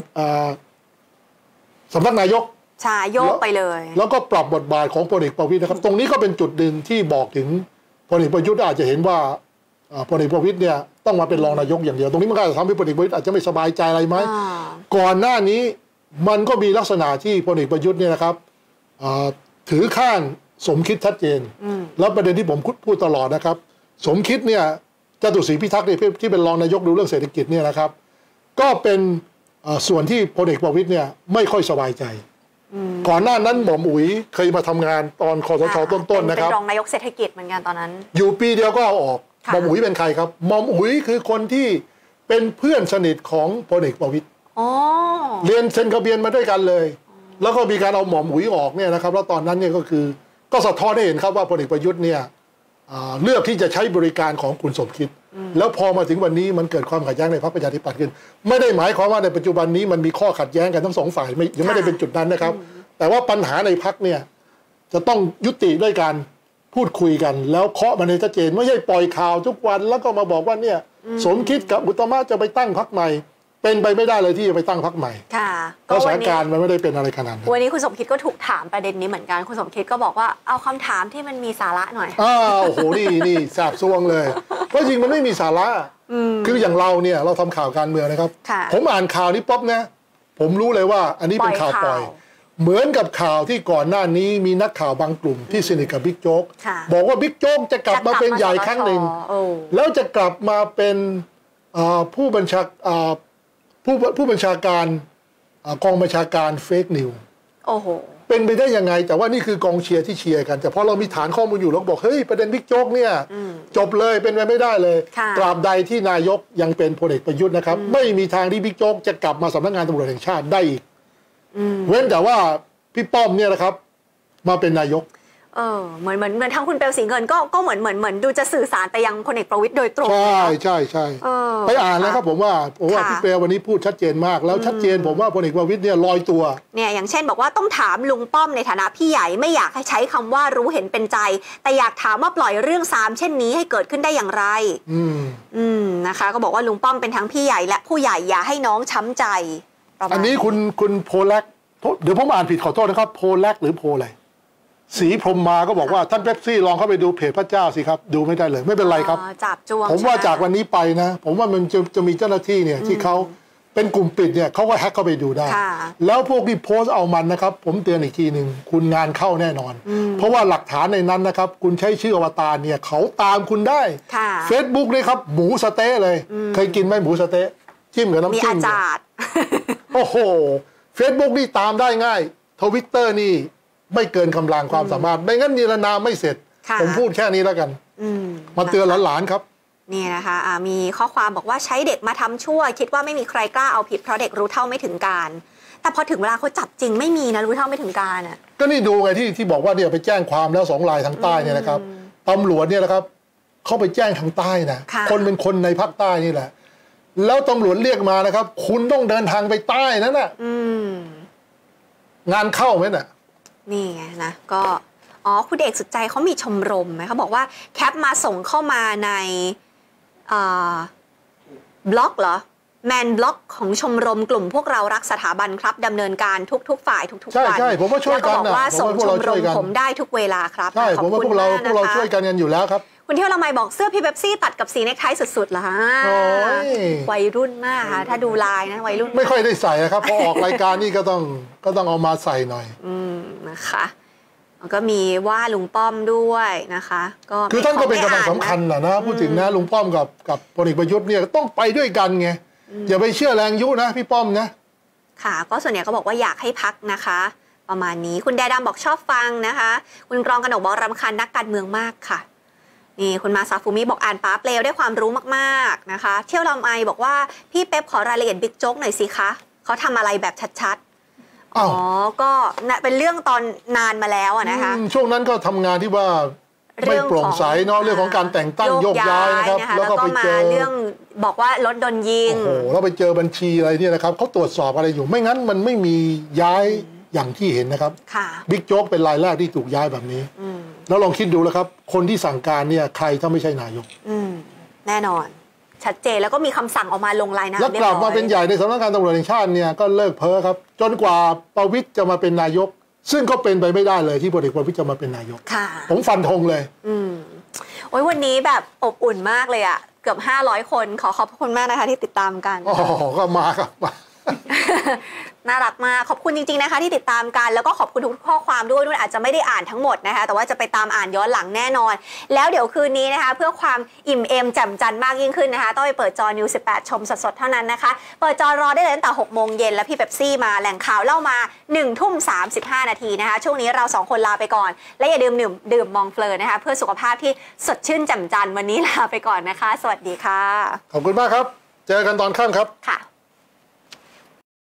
สำนักนายกใช่โยกไปเลยแล้วก็ปรับบทบาทของพลเอกประวิตรนะครับตรงนี้ก็เป็นจุดหนึ่งที่บอกถึงพลเอกประยุทธ์อาจจะเห็นว่าพลเอกประวิตรเนี่ยต้องมาเป็นรองนายกอย่างเดียวตรงนี้มันก็จะทำให้พลเอกประวิตรอาจจะไม่สบายใจอะไรไหมก่อนหน้านี้มันก็มีลักษณะที่พลเอกประยุทธ์เนี่ยนะครับถือข้างสมคิดชัดเจนแล้วประเด็นที่ผมพูดตลอดนะครับสมคิดเนี่ยจตุศรีพิทักษ์ที่เป็นรองนายกดูเรื่องเศรษฐกิจเนี่ยนะครับก็เป็นส่วนที่พลเอกประวิตรเนี่ยไม่ค่อยสบายใจก่อนหน้านั้นหม่อมอุ๋ยเคยมาทำงานตอนคสช.ต้นๆนะครับเป็นรองนายกเศรษฐกิจเหมือนกันตอนนั้นอยู่ปีเดียวก็เอาออกหม่อมอุ๋ยเป็นใครครับหม่อมอุ๋ยคือคนที่เป็นเพื่อนสนิทของพลเอกประวิตรเรียนเซ็นทะเบียนมาด้วยกันเลยแล้วก็มีการเอาหม่อมอุ๋ยออกเนี่ยนะครับแล้วตอนนั้นเนี่ยก็คือก็สะท้อนให้เห็นครับว่าพลเอกประยุทธ์เนี่ยเลือกที่จะใช้บริการของคุณสมคิดแล้วพอมาถึงวันนี้มันเกิดความขัดแย้งในพรรคประชาธิปัตย์ขึ้นไม่ได้หมายความว่าในปัจจุบันนี้มันมีข้อขัดแย้งกันทั้งสองฝ่ายยังไม่ได้เป็นจุดนั้นนะครับแต่ว่าปัญหาในพรรคเนี่ยจะต้องยุติด้วยการพูดคุยกันแล้วเคาะมันให้ชัดเจนไม่ใช่ปล่อยข่าวทุกวันแล้วก็มาบอกว่าเนี่ยสมคิดกับอุตตมะจะไปตั้งพรรคใหม่เป็นไปไม่ได้เลยที่จะไปตั้งพรรคใหม่เพราะสถานการณ์มันไม่ได้เป็นอะไรขนาดนั้นวันนี้คุณสมคิดก็ถูกถามประเด็นนี้เหมือนกันคุณสมคิดก็บอกว่าเอาคำถามที่มันมีสาระหน่อยอ้าวโอ้โหนี่นี่แสบซวงเลยเพราะจริงมันไม่มีสาระคืออย่างเราเนี่ยเราทำข่าวการเมืองนะครับผมอ่านข่าวนี้ป๊อปนะผมรู้เลยว่าอันนี้เป็นข่าวปล่อยเหมือนกับข่าวที่ก่อนหน้านี้มีนักข่าวบางกลุ่มที่สนิทกับบิ๊กโจ๊กบอกว่าบิ๊กโจ๊กจะกลับมาเป็นใหญ่ครั้งหนึ่งแล้วจะกลับมาเป็นผู้บัญชาผู้ผู้บัญชาการกองบัญชาการเฟกนิวโอ้โหเป็นไปได้ยังไงแต่ว่านี่คือกองเชียร์ที่เชียร์กันแต่พอเรามีฐานข้อมูลอยู่เราบอกเฮ้ยประเด็นบิ๊กโจ๊กเนี่ยจบเลยเป็นไปไม่ได้เลยตราบใดที่นายกยังเป็นพลเอกประยุทธ์นะครับไม่มีทางที่บิ๊กโจ๊กจะกลับมาสำนักงานตำรวจแห่งชาติได้อีกเว้นแต่ว่าพี่ป้อมเนี่ยนะครับมาเป็นนายกเออเหมือนเหมือนเหมือนทางคุณเปลวสีเงินก็ก็เหมือนเหมือนเหมือนดูจะสื่อสารไปยังพลเอกประวิตรโดยตรงใช่ใช่ใช่ไปอ่านแล้วครับผมว่าผมว่าพี่เปลววันนี้พูดชัดเจนมากแล้วชัดเจนผมว่าพลเอกประวิตรเนี่ยลอยตัวเนี่ยอย่างเช่นบอกว่าต้องถามลุงป้อมในฐานะพี่ใหญ่ไม่อยากให้ใช้คำว่ารู้เห็นเป็นใจแต่อยากถามว่าปล่อยเรื่องซ้ำเช่นนี้ให้เกิดขึ้นได้อย่างไรอืมอืมนะคะก็บอกว่าลุงป้อมเป็นทั้งพี่ใหญ่และผู้ใหญ่อย่าให้น้องช้ำใจอันนี้คุณคุณโพแลกเดี๋ยวผมอ่านผิดขอโทษนะครับโพแลกหรือโพอะไรสีพรมมาก็บอกว่าท่านเป๊ปซี่ลองเข้าไปดูเพจพระเจ้าสิครับดูไม่ได้เลยไม่เป็นไรครับจับจวงผมว่าจากวันนี้ไปนะผมว่ามันจะจะมีเจ้าหน้าที่เนี่ยที่เขาเป็นกลุ่มปิดเนี่ยเขาก็แฮกเข้าไปดูได้แล้วพวกที่โพสต์เอามันนะครับผมเตือนอีกทีหนึ่งคุณงานเข้าแน่นอนเพราะว่าหลักฐานในนั้นนะครับคุณใช้ชื่ออวตารเนี่ยเขาตามคุณได้เฟซบุ๊กเลยครับหมูสเต๊ะเลยเคยกินไหมหมูสเต๊ะจิ้มกับน้ำจิ้มมีอาจารย์โอ้โหเฟซบุ๊กนี่ตามได้ง่ายทวิตเตอร์นี่ไม่เกินกำลังความสามารถไม่งั้นนิรนามไม่เสร็จผมพูดแค่นี้แล้วกันมาเตือนหลานๆครับนี่นะคะมีข้อความบอกว่าใช้เด็กมาทำชั่วคิดว่าไม่มีใครกล้าเอาผิดเพราะเด็กรู้เท่าไม่ถึงการแต่พอถึงเวลาเขาจับจริงไม่มีนะรู้เท่าไม่ถึงการอ่ะก็นี่ดูไงที่ที่บอกว่าเนี่ยไปแจ้งความแล้วสองรายทางใต้เนี่ยนะครับตำรวจเนี่ยนะครับเขาไปแจ้งทางใต้นะคนเป็นคนในภาคใต้นี่แหละแล้วตำรวจเรียกมานะครับคุณต้องเดินทางไปใต้นั่นน่ะงานเข้าไหมน่ะนี่ไงนะก็อ๋อคุณเอกสุดใจเขามีชมรมไหมเขาบอกว่าแคปมาส่งเข้ามาในบล็อกเหรอแมนบล็อกของชมรมกลุ่มพวกเรารักสถาบันครับดำเนินการทุกๆฝ่ายทุกๆวันใช่ใช่ผมว่าช่วยกันนะแล้วก็บอกว่าส่งชมรมผมได้ทุกเวลาครับใช่ผมว่าพวกเราพวกเราช่วยกันกันอยู่แล้วครับคุณเที่ยวละไมบอกเสื้อพี่เป๊ปซี่ตัดกับสีเนคไทสุดๆเหรอฮะวัยรุ่นมากค่ะถ้าดูลายนะวัยรุ่นไม่ค่อยได้ใส่นะครับพอออกรายการนี่ก็ต้องก็ต้องเอามาใส่หน่อยอืมนะคะก็มีว่าลุงป้อมด้วยนะคะก็คือท่านก็เป็นกำลังสำคัญนะนะพูดถึงนะลุงป้อมกับกับพลเอกประยุทธ์เนี่ยต้องไปด้วยกันไงอย่าไปเชื่อแรงยุนะพี่ป้อมนะค่ะก็ส่วนใหญ่ก็บอกว่าอยากให้พักนะคะประมาณนี้คุณแดดำบอกชอบฟังนะคะคุณกรองกนกบอกรำคาญนักการเมืองมากค่ะนี่คุณมาซาฟูมิบอกอ่านป้าเปลวได้ความรู้มากๆนะคะเที่ยวลำไอบอกว่าพี่เป๊ปขอรายละเอียดบิ๊กโจ๊กหน่อยสิคะเขาทำอะไรแบบชัดๆอ๋อก็เป็นเรื่องตอนนานมาแล้วนะคะช่วงนั้นก็ทำงานที่ว่าไม่โปร่งใสเนาะเรื่องของการแต่งตั้งโยกย้ายนะครับแล้วก็ไปเจอเรื่องบอกว่ารถโดนยิงโอ้โหแล้วไปเจอบัญชีอะไรเนี่ยนะครับเขาตรวจสอบอะไรอยู่ไม่งั้นมันไม่มีย้ายอย่างที่เห็นนะครับบิ๊กโจ๊กเป็นรายแรกที่ถูกย้ายแบบนี้แล้วลองคิดดูแล้วครับคนที่สั่งการเนี่ยใครถ้าไม่ใช่นายกแน่นอนชัดเจนแล้วก็มีคำสั่งออกมาลงลายน้ำแล้วกลับมาเป็นใหญ่ในสำนักงานตำรวจแห่งชาติเนี่ยก็เลิกเพ้อครับจนกว่าประวิตรจะมาเป็นนายกซึ่งก็เป็นไปไม่ได้เลยที่พลเอกประวิตรจะมาเป็นนายกผมฟันธงเลยอืมโอ้ยวันนี้แบบอบอุ่นมากเลยอะเกือบห้าร้อยคนขอขอบคุณมากนะคะที่ติดตามกันอ๋อก็มาครับน่ารักมากขอบคุณจริงๆนะคะที่ติดตามกันแล้วก็ขอบคุณทุกข้อความด้วยนุ่นอาจจะไม่ได้อ่านทั้งหมดนะคะแต่ว่าจะไปตามอ่านย้อนหลังแน่นอนแล้วเดี๋ยวคืนนี้นะคะเพื่อความอิ่มเอมแจ่มจันทร์มากยิ่งขึ้นนะคะต้องไปเปิดจอนิวสิบแปดชมสดๆเท่านั้นนะคะเปิดจอรอได้เลยตั้งแต่หกโมงเย็นแล้วพี่เป๊ปซี่มาแหล่งข่าวเล่ามาหนึ่งทุ่มสามสิบห้านาทีนะคะช่วงนี้เราสองคนลาไปก่อนและอย่าดื่มดื่มดื่มมองเฟลอนะคะเพื่อสุขภาพที่สดชื่นแจ่มจันทร์วันนี้ลาไปก่อนนะคะสวัสดีค่ะขอบคุณมากครับเจอกันตอนค่ำครับค่ะ